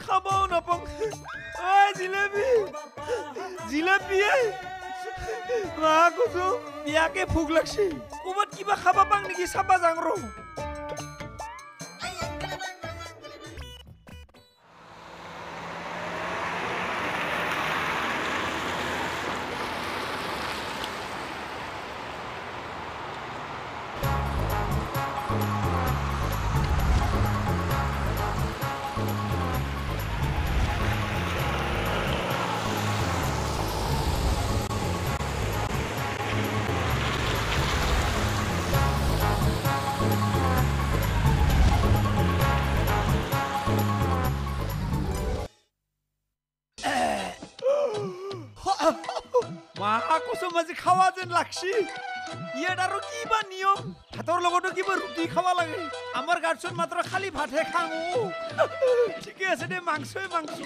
খাবও নাপাওঁ ঐ জিলেবি জিলেবি মা কৈছো বিয়াকে ভোক লাগছি ক'ৰবাত কিবা খাবা পাং নেকি চাবা যাং ৰ কৈছো মাজি খাৱা যেন লাগছি ইয়াত আৰু কিবা নিয়ম ভাতৰ লগতো কিবা ৰুটি খাবা লাগে আমাৰ গাঁৱত মাত্ৰ খালি ভাতহে খাওঁ ঠিকে আছে দে মাংসই মাংস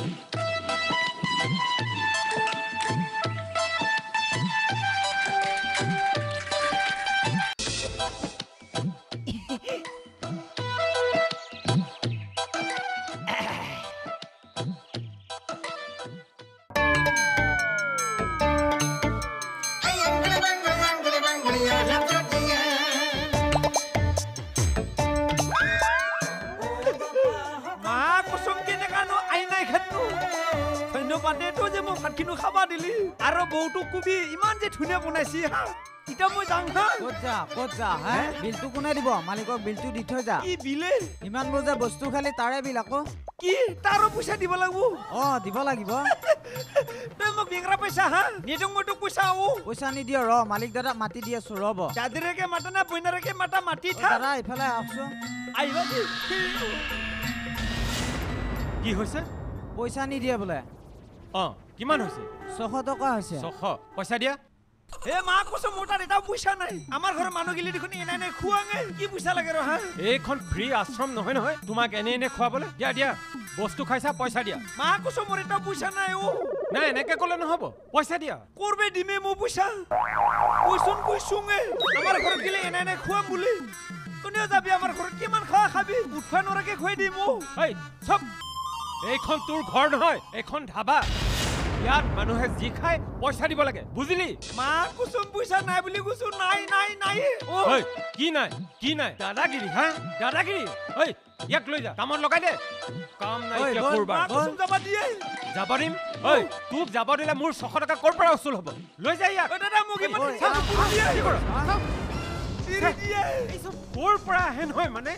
ভাতখিনি খাবা দিলি আৰু বৌটো কবি ইমান যে ধুনীয়া বনাইছি হা এতিয়া মই যাং হা ক'ত যা হা বিলটো কোনে দিব মালিকক বিলটো দি থৈ যা কি বিলে ইমান বজা বস্তু খালি তাৰে বিল আকৌ কি তাৰো পইচা দিব লাগিব দিব লাগিব তই মোক বেংৰা পইচা হা নিদং মই তোক পইচা নিদিয় ৰ মালিক দাদা মাতি দি আছো ৰব দাদিৰেকে মাতা না বইনাৰেকে মাতা মাতি থা দাদা ইফালে আহকচোন আহিবা কি হৈছে পইচা নিদিয়ে বোলে কিমান হৈছে 600 টকা হৈছে 600 পইচা দিয়া এ মা কৈছো মোৰ তাত এটা পইচা নাই আমাৰ ঘৰৰ মানুহ গিলি দেখোন এনে খুৱাঙে কি পইচা লাগে ৰ হা এইখন ফ্ৰী আশ্ৰম নহয় নহয় তোমাক এনে খুৱাবলে দিয়া দিয়া বস্তু খাইছা পইচা দিয়া মা কৈছো মোৰ এটা পইচা নাই নাই এনেকে ক'লে নহব পইচা দিয়া কৰবে দিমে মোৰ পইচা কৈছোঙে আমাৰ ঘৰত গিলি এনে খুৱাম বুলি তুমিও যাবি আমাৰ ঘৰত কিমান খাবি উঠা নৰাকে খুৱাই দিম চব এইখন তোৰ ঘৰ নহয় এইখন ধাবা ইয়াত মানুহে যি খায় পইচা দিব লাগে বুজিলি মা কুসুম পইচা নাই বুলি কৈছো নাই কি নাই দাদাগিৰি হা দাদাগিৰি ইয়াক লৈ যা কামত লগাই দে কাম নাই কিয় কৰবা কুসুম যাবা দিয়ে যাবা দিম তোক যাব দিলে মোৰ 600 টকা কৰ পৰা উচুল হ'ব লৈ যা ইয়াক দাদা মোক ইমান দিয়ে এই সব কৰ পৰা আহে নহয় মানে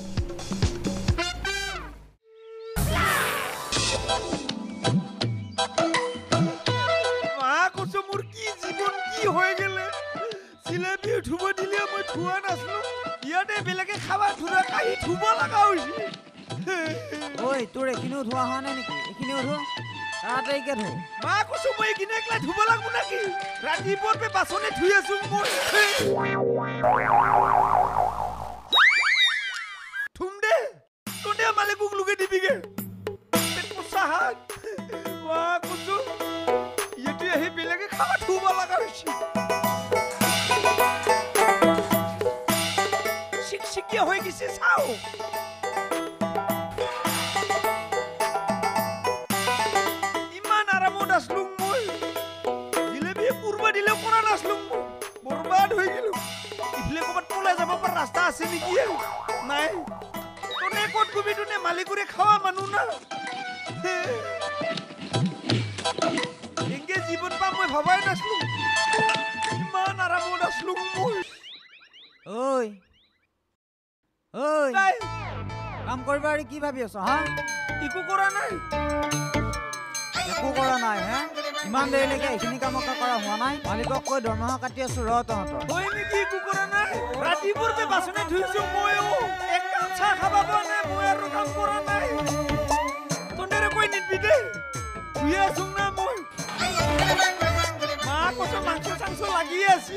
মোৰ কি জীৱন কি হৈ গেলে জিলেবি ধুব দিলে মই ধুৱা নাছলো ইয়াতে বেলেগে খাবা ধুৰা কাহি ধুব লগা হৈছে তোৰ এখিনিও ধোৱা হোৱা নাই নেকি এখিনিও ধো তাতেইকে ধো মা কৈছো মই এখিনে একলা ধুব লাগব নাকি ৰাতিপুৱাৰ পে বাচনে ধুই আছো মই ধুম দে তোনে মালিকক লুকে দিবিগে পেট পোছাহাত মা কৈছো আহি বেলেগে খাবা ধুব লগা হৈছে শিকিয়া হৈ গেছে চাও ইমান আৰামত আছলো মই জিলেবি পূৰ্বা দিলে কৰা নাছলো বৰবাদ হৈ গেলো ইফালে ক'বাত পলাই যাব পৰা ৰাস্তা আছে নেকি নাই তোনে ক'ত গবি তোনে মালিকৰে খাৱা মানুহ না জীবন পা মই ভবাই নাছলো ইমান আৰামত আছলো মই কাম কৰিবা আৰু কি ভাবি আছ হা একো কৰা নাই হে ইমান দেৰিলৈকে এইখিনি কাম কৰা হোৱা নাই মালিকক কৈ দৰমহা কাটি আছো ৰ তহঁতৰ হয় নেকি একো কৰা নাই ৰাতিপুৱাৰ পে বাচনে ধুইছো মই এক কাপ চাহ খাবা পোৱা নাই মই আৰু কাম কৰা নাই তোনেৰে কৈ নিদিবি দে ধুই আছো না মই মা কৈছো মাংস চাংস লাগি আছে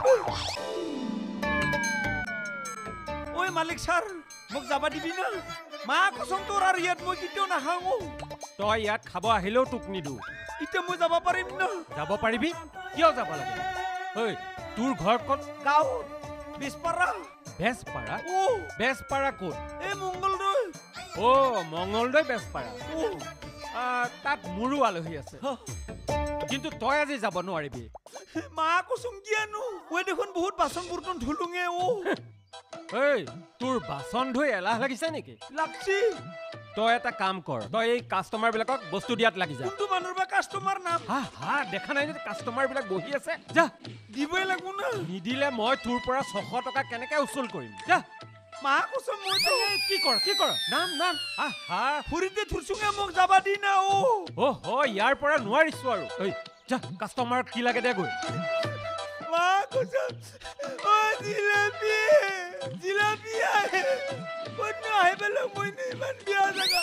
ঐ মালিক ছাৰ মোক যাবা দিবি না মা কৈছো তোৰ আৰু ইয়াত মই কেতিয়াও নাখাওঁ তই ইয়াত খাব আহিলেও তোক নিদু এতিয়া মই যাব পাৰিম না যাব পাৰিবি কিয় যাব লাগে তোৰ ঘৰ ক'ত গাঁৱত বেজপাৰা বেজপাৰা ক'ত এই মংগলদৈ অ' মংগলদৈ বেজপাৰা তাত মোৰো আলহী আছে কিন্তু তই আজি যাব নোৱাৰিবি মা কুসুম কিয়ানো ওই দেখোন বহুত বাসন বৰ্তন ধুলুঙে এই তোৰ বাচন ধুই এলাহ লাগিছে নেকি লাগছি তই এটা কাম কৰ তই এই কাষ্টমাৰ বিলাকক বস্তু দিয়াত লাগি যা কোনটো মানুহৰ বা কাষ্টমাৰ নাম হা দেখা নাই যে কাষ্টমাৰ বিলাক বহি আছে যা দিবই লাগো না নিদিলে মই তোৰ পৰা 600 টকা কেনেকে উচুল কৰিম যা মা কুসুম মই তো কি কৰ নাম হা ফুৰিতে থুৰচুঙে মোক যাবা দি না ইয়াৰ পৰা নোৱাৰিছো আৰু ঐ যা কাষ্টমাৰক কি লাগে দে গৈ মা কুসুম জিলাপি জিলাপি আহে কোনটো আহে বেলে মই ইমান বিয়া জাগা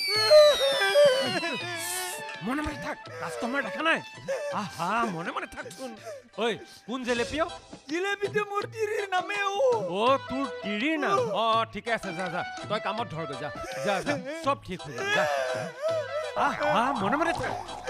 মনে মনে থাক কাষ্টমাৰ দেখা নাই মনে মনে থাক কোন ঐ কোন জেলেপিও জিলাপিটো মোৰ তিৰিৰ নামে তোৰ তিৰিৰ নাম ঠিকে আছে যা তই কামত ধৰ গৈ যা চব ঠিক হৈ যাব যা মনে মনে থাক